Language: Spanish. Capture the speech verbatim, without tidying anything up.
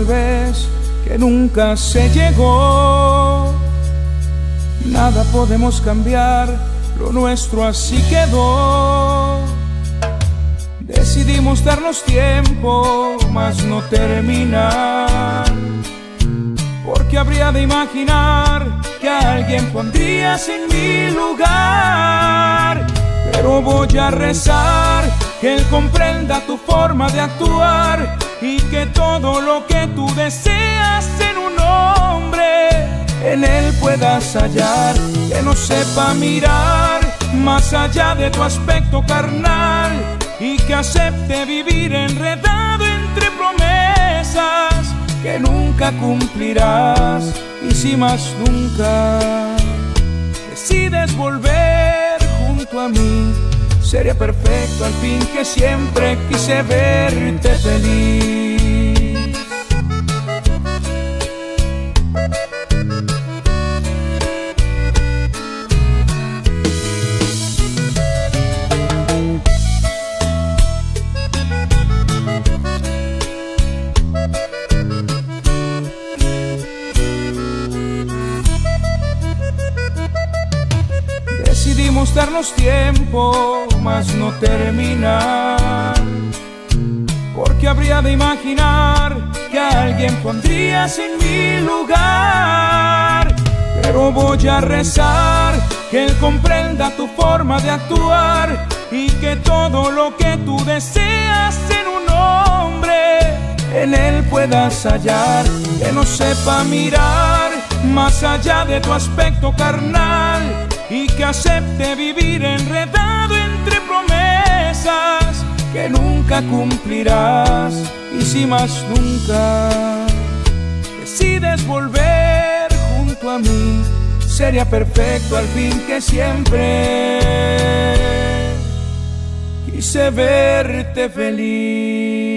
vez que nunca se llegó. Nada podemos cambiar, lo nuestro así quedó. Decidimos darnos tiempo, mas no terminar, porque habría de imaginar que alguien pondrías en mi lugar. Pero voy a rezar que él comprenda tu forma de actuar y que todo lo que tú deseas en un hombre, en él puedas hallar. Que no sepa mirar más allá de tu aspecto carnal y que acepte vivir enredado entre promesas que nunca cumplirás. Y si más nunca decides volver junto a mí, sería perfecto al fin, que siempre quise verte feliz. Decidimos darnos tiempo, mas no terminar, porque habría de imaginar que alguien pondrías en mi lugar. Pero voy a rezar que él comprenda tu forma de actuar y que todo lo que tú deseas en un hombre, en él puedas hallar. Que no sepa mirar más allá de tu aspecto carnal y que acepte vivir enredado entre promesas que nunca cumplirás. Y si más nunca decides volver junto a mí, sería perfecto al fin, que siempre quise verte feliz.